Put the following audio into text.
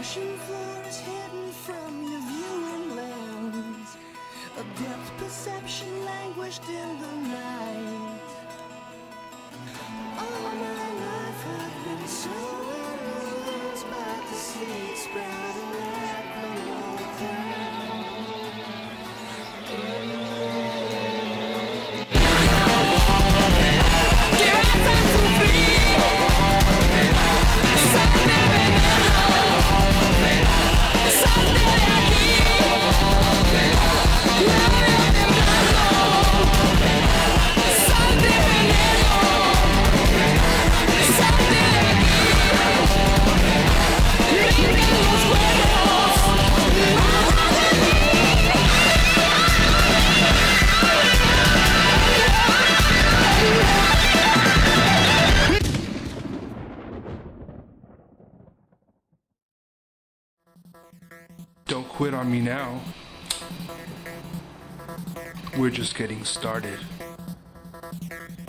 ocean floor is hidden from your viewing lens. A depth perception languished in the night. All my life I've been so amused by the seed sprouting at below ground. Don't quit on me now. We're just getting started.